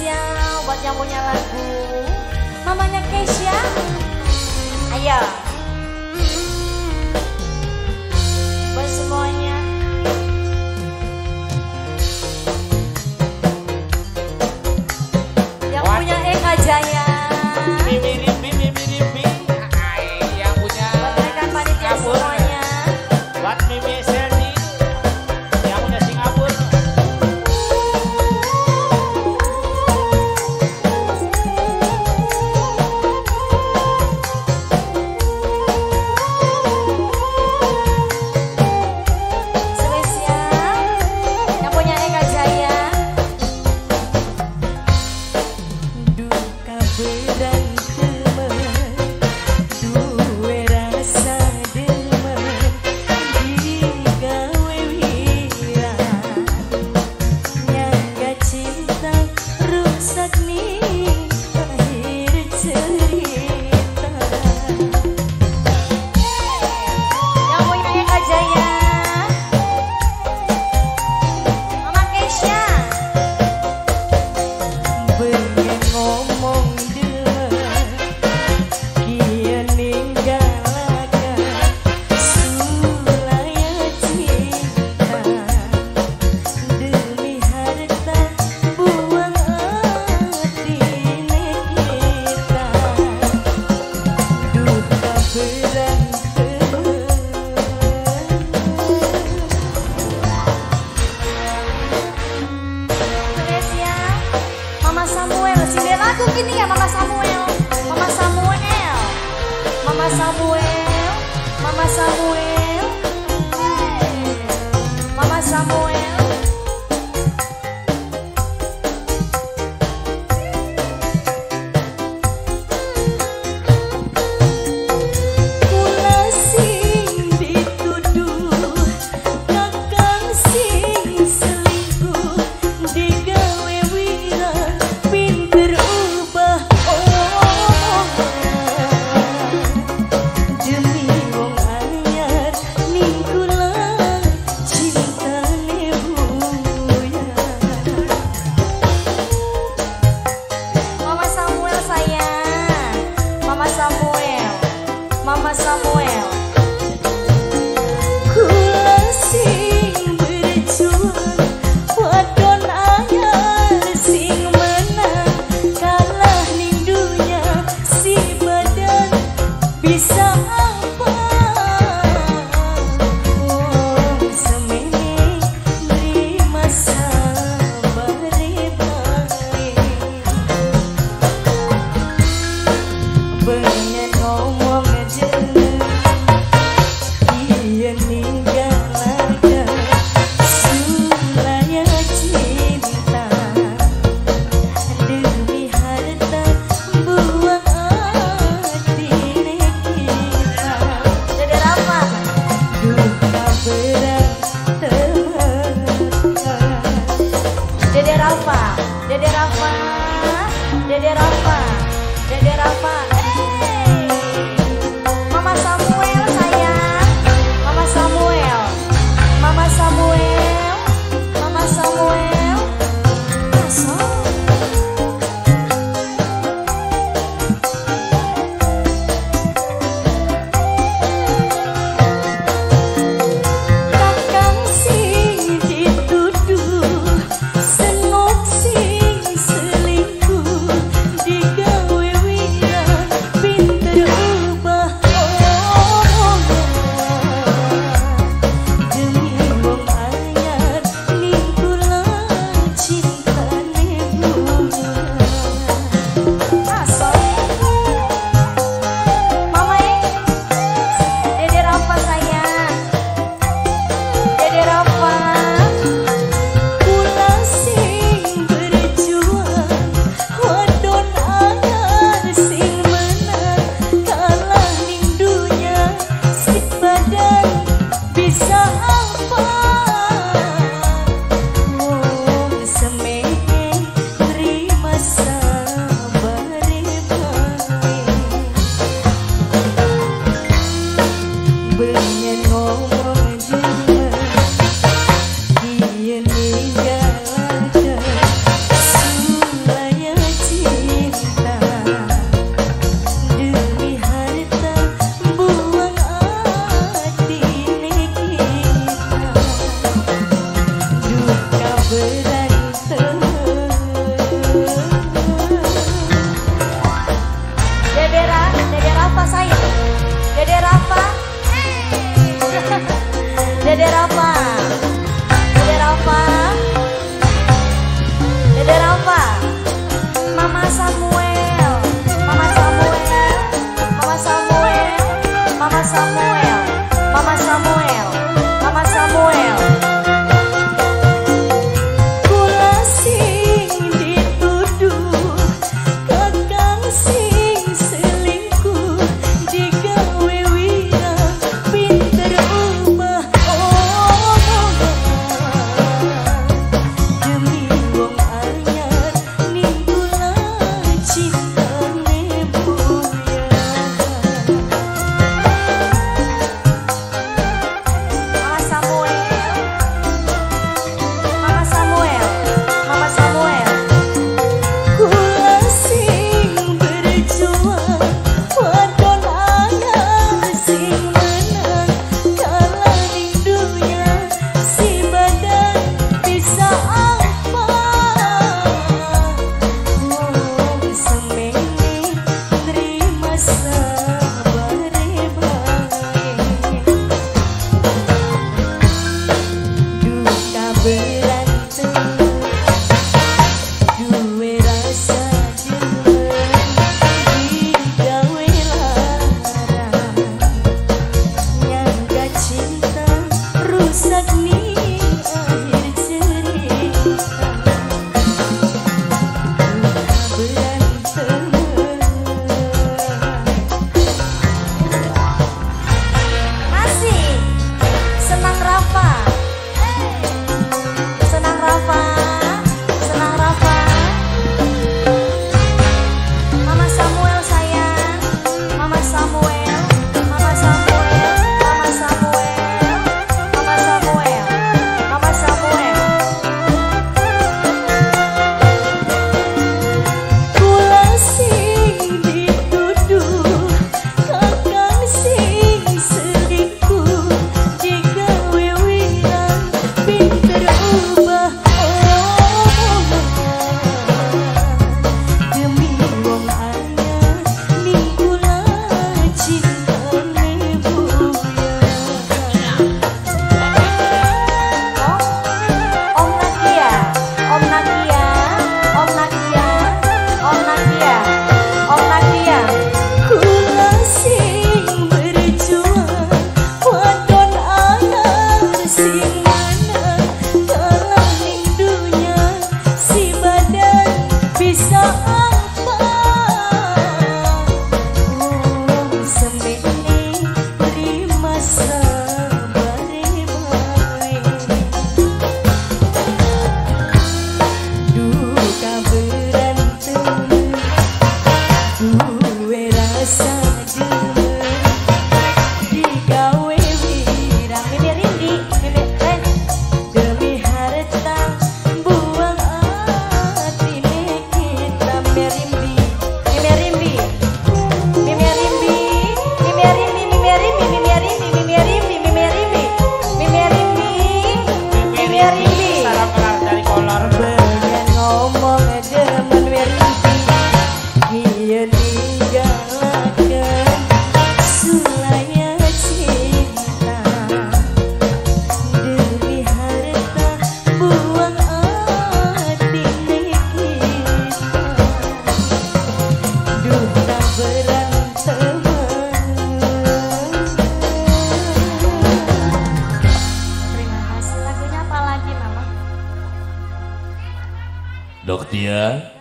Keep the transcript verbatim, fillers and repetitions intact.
spesial buat yang punya lagu mamanya Keisha. Ayo buat semuanya. Yang what? Punya Eka Jaya. Mimi Rimi Mimi Rimi. Yang punya rekan panitia semuanya. Buat Mimi Serdi. Yang punya Singapura. Lagu gini ya Mama Samuel, Mama Samuel, Mama Samuel, Mama Samuel, Mama Samuel. Mama Samuel, kula sing berjuang, wadon anyar sing menang, kalah nindunya si badan bisa apa? Wong semene beri masa bari-bari, pengen ngomong dia ninggalkan sulanya cinta demi harta buang hati kita. Dede Rafa, duka berat teman. Dede Rafa, Dede Rafa, Dede Rafa, Dede Rafa. Mama Samuel sayang, Mama Samuel, Mama Samuel, Mama Samuel, masuk. Kakang sing dituduh, senok sing selingkuh di berantem. Dede Rafa, Dede Rafa sayang. Dede Rafa. Dede Rafa. Dede Rafa. Dede Rafa. Mama Samuel. Mama Samuel. Mama Samuel. Mama Samuel. Mama Samuel. Mama Samuel. Doktia